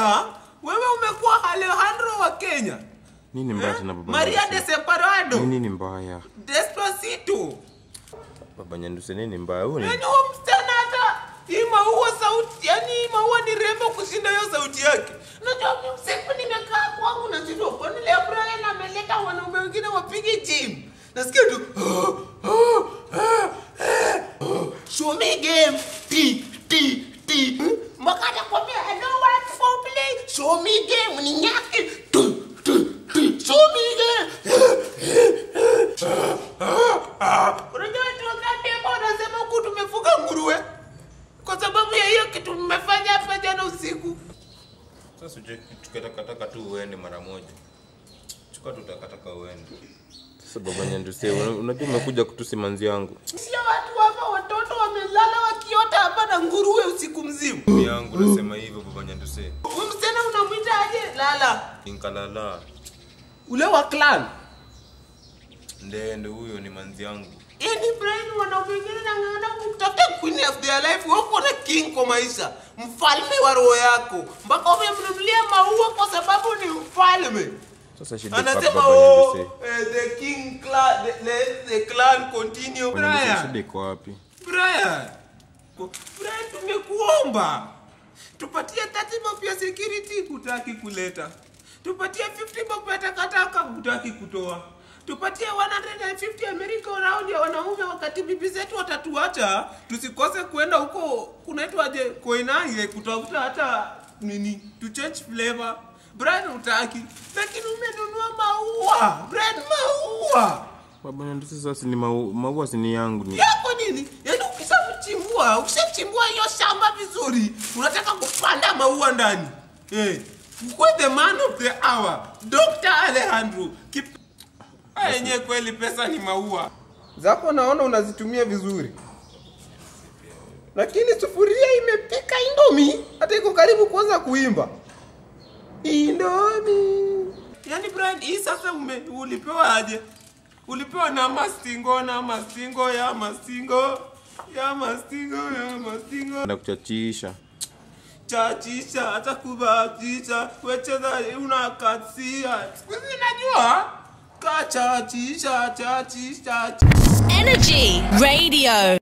mbaya. Wewe umekuwa Alejandro wa Kenya. Nini mbaya na baba? Maria Deseparado. Nini mbaya? Despacito. Baba Nyanduse nini mbaya? Huyu ni msichana hata hii maua sauti, yani hii maua ni rembo kushinda hiyo sauti yake. Unajua mimi usiku nimekaa kwangu na jido, kwani leo Brian ameleta wanaume wengine wapige gym. Nasikia tu show me game ti. Makata kwambia I don't want to play. Show me game ni nyaki. Show me game. Unajua tuangalie mbona nasema huku tumefuga nguruwe. Kwa sababu ya hiyo kitu mmefanya hapa jana usiku. sasa tukataka tu uende mara moja. Chukua tutakataka uende. Sasa baba Nyanduse, unajua umekuja kutusi manzi yangu. Sio watu hapa watoto wamelala wakiota hapa na nguruwe usiku mzima. Mimi yangu nasema hivyo baba Nyanduse. Huyu msichana unamuita aje? Lala. Inkalala. Ule wa clan. Ndio huyo ni manzi yangu. Any brain wanaume wengine na kutafuta queen of their life, wako na king kwa maisha, mfalme wa roho yako. Mpaka umemnunulia maua kwa sababu ni mfalme. Sasa shida anasema baba Nyanduse. The king clan, let the clan continue. Brian. Shida iko wapi? Brian, tumekuomba. Tupatie 30 bob ya security, hutaki kuleta. Tupatie 50 bob ya takataka, hutaki kutoa. Tupatie 150 America round ya wanaume wakati bibi zetu watatuacha, tusikose kwenda huko kunaitwa aje Koinange kutafuta hata nini to change flavor. Brian hutaki, lakini umenunua maua. Brian, maua. Baba Nyanduse, sasa ni maua si ni yangu ni. Yako nini? Yaani ukishachimbua hiyo shamba vizuri, unataka kupanda maua ndani. Kwa the man of the hour, Dr. Alejandro. Yenye kweli pesa ni maua. Zako naona unazitumia vizuri. Lakini sufuria imepika indomi, hata iko karibu kuanza kuimba. Indomi. Yaani Brian, hii sasa ulipewa aje? Ulipewa na mastingo. Na kuchachisha. Chachisha, hata kubatisha, wecheza unakatia. Sikuzi najua. Chachisha. Energy Radio.